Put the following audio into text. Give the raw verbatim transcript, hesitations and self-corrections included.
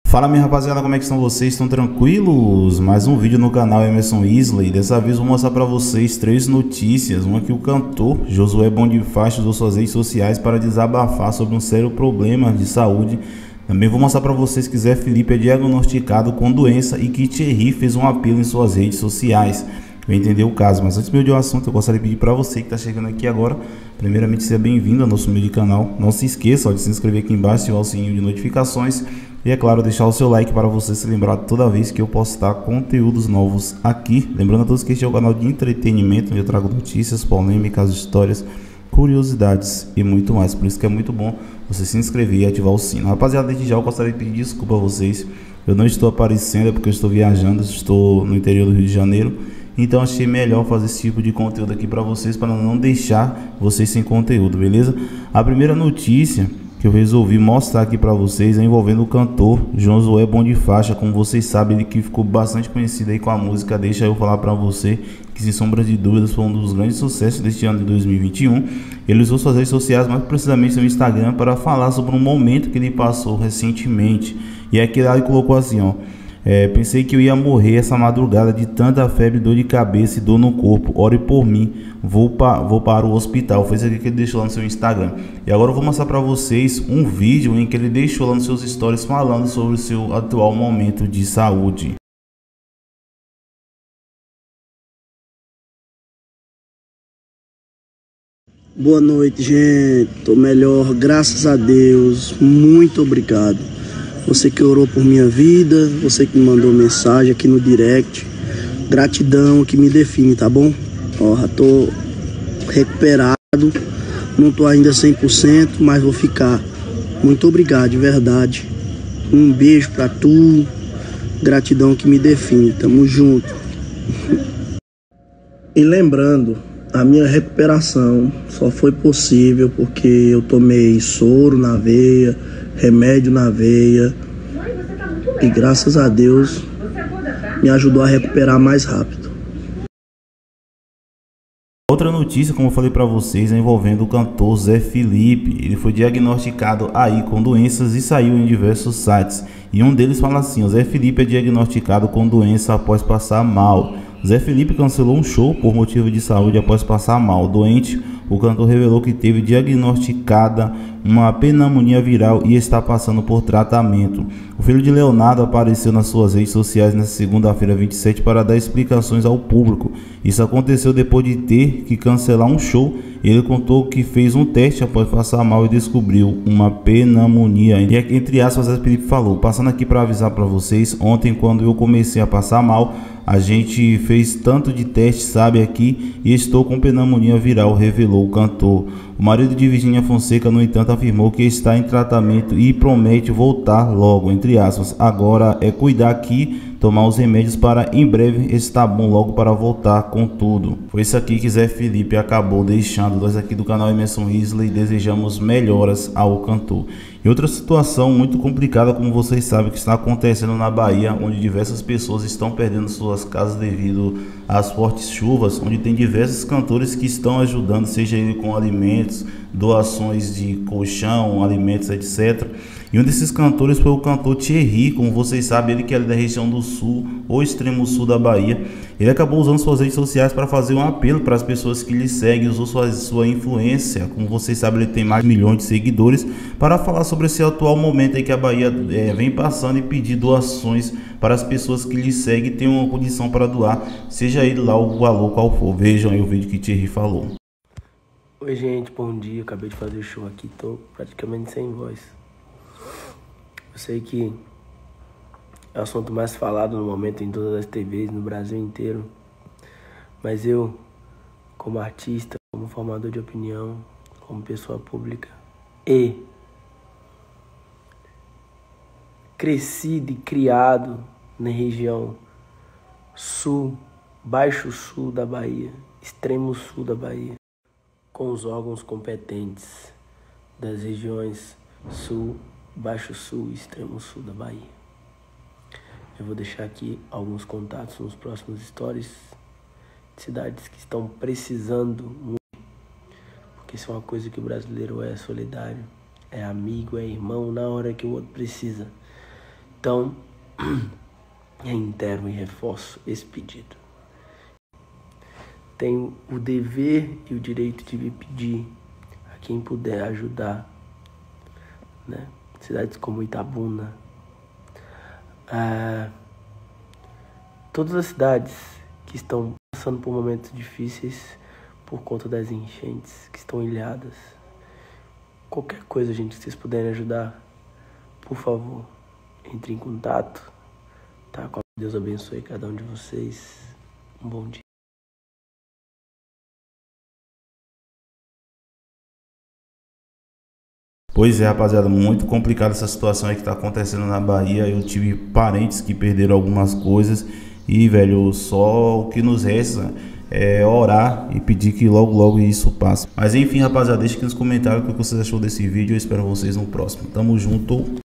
Fala minha rapaziada, como é que estão vocês? Estão tranquilos? Mais um vídeo no canal Emerson Isley. Dessa vez vou mostrar para vocês três notícias. Uma que o cantor Josué Bonifácio usou suas redes sociais para desabafar sobre um sério problema de saúde. Também vou mostrar para vocês que Zé Felipe é diagnosticado com doença e que Thierry fez um apelo em suas redes sociais. Vai entender o caso, mas antes de ir ao assunto, eu gostaria de pedir para você que está chegando aqui agora, primeiramente seja bem-vindo ao nosso meio de canal. Não se esqueça ó, de se inscrever aqui embaixo, ativar o sininho de notificações e, é claro, deixar o seu like para você se lembrar toda vez que eu postar conteúdos novos aqui. Lembrando a todos que este é o canal de entretenimento, onde eu trago notícias, polêmicas, histórias, curiosidades e muito mais. Por isso que é muito bom você se inscrever e ativar o sino. Rapaziada, desde já eu gostaria de pedir desculpa a vocês. Eu não estou aparecendo, é porque eu estou viajando, estou no interior do Rio de Janeiro. Então achei melhor fazer esse tipo de conteúdo aqui para vocês, para não deixar vocês sem conteúdo, beleza? A primeira notícia que eu resolvi mostrar aqui para vocês é envolvendo o cantor Josué Bonifácio. Como vocês sabem, ele que ficou bastante conhecido aí com a música Deixa Eu Falar Para Você, que sem sombra de dúvidas foi um dos grandes sucessos deste ano de dois mil e vinte e um. Ele usou suas redes sociais, mais precisamente seu Instagram, para falar sobre um momento que ele passou recentemente. E aqui ele colocou assim, ó: É, pensei que eu ia morrer essa madrugada de tanta febre, dor de cabeça e dor no corpo. Ore por mim, vou, pa, vou para o hospital. Foi isso aqui que ele deixou lá no seu Instagram. E agora eu vou mostrar para vocês um vídeo em que ele deixou lá nos seus stories falando sobre o seu atual momento de saúde. Boa noite, gente. Tô melhor, graças a Deus. Muito obrigado. Você que orou por minha vida, você que me mandou mensagem aqui no direct, gratidão que me define, tá bom? Ó, já tô recuperado, não tô ainda cem por cento, mas vou ficar. Muito obrigado, de verdade. Um beijo pra tu, gratidão que me define, tamo junto. E lembrando, a minha recuperação só foi possível porque eu tomei soro na veia, remédio na veia, e graças a Deus me ajudou a recuperar mais rápido. Outra notícia, como eu falei para vocês, é envolvendo o cantor Zé Felipe. Ele foi diagnosticado aí com doenças e saiu em diversos sites. E um deles fala assim: o Zé Felipe é diagnosticado com doença após passar mal. Zé Felipe cancelou um show por motivo de saúde após passar mal. Doente, o cantor revelou que teve diagnosticada uma pneumonia viral e está passando por tratamento. O filho de Leonardo apareceu nas suas redes sociais nesta segunda-feira vinte e sete para dar explicações ao público. Isso aconteceu depois de ter que cancelar um show. Ele contou que fez um teste após passar mal e descobriu uma pneumonia. E entre aspas, Zé Felipe falou: passando aqui para avisar para vocês, ontem quando eu comecei a passar mal, a gente fez tanto de teste, sabe, aqui, e estou com pneumonia viral, revelou o cantor. O marido de Virgínia Fonseca, no entanto, afirmou que está em tratamento e promete voltar logo, entre aspas. Agora é cuidar aqui, tomar os remédios para em breve estar bom logo para voltar com tudo. Foi isso aqui que Zé Felipe acabou deixando. Nós aqui do canal Emerson Isley desejamos melhoras ao cantor. E outra situação muito complicada, como vocês sabem, que está acontecendo na Bahia, onde diversas pessoas estão perdendo suas casas devido às fortes chuvas, onde tem diversos cantores que estão ajudando, seja ele com alimentos, doações de colchão, alimentos, etcétera. E um desses cantores foi o cantor Thierry, como vocês sabem, ele que é da região do sul, ou extremo sul da Bahia. Ele acabou usando suas redes sociais para fazer um apelo para as pessoas que lhe seguem, usou sua, sua influência, como vocês sabem, ele tem mais de milhões de seguidores, para falar sobre esse atual momento aí que a Bahia é, vem passando e pedir doações para as pessoas que lhe seguem e têm uma condição para doar, seja ele lá o valor qual for. Vejam aí o vídeo que Thierry falou. Oi gente, bom dia, acabei de fazer o show aqui, tô praticamente sem voz. Eu sei que é o assunto mais falado no momento em todas as T Vs no Brasil inteiro, mas eu, como artista, como formador de opinião, como pessoa pública e crescido e criado na região sul, baixo sul da Bahia, extremo sul da Bahia, com os órgãos competentes das regiões sul, baixo sul e extremo sul da Bahia. Eu vou deixar aqui alguns contatos nos próximos stories de cidades que estão precisando muito, porque isso é uma coisa que o brasileiro é solidário, é amigo, é irmão na hora que o outro precisa. Então, reitero e reforço esse pedido. Tenho o dever e o direito de me pedir a quem puder ajudar, né? Cidades como Itabuna, ah, todas as cidades que estão passando por momentos difíceis por conta das enchentes, que estão ilhadas. Qualquer coisa, gente, que vocês puderem ajudar, por favor, entre em contato, tá? Deus abençoe cada um de vocês. Um bom dia. Pois é, rapaziada, muito complicada essa situação aí que tá acontecendo na Bahia. Eu tive parentes que perderam algumas coisas e, velho, só o que nos resta é orar e pedir que logo logo isso passe. Mas enfim, rapaziada, deixa aqui nos comentários o que vocês achou desse vídeo. Eu espero vocês no próximo. Tamo junto.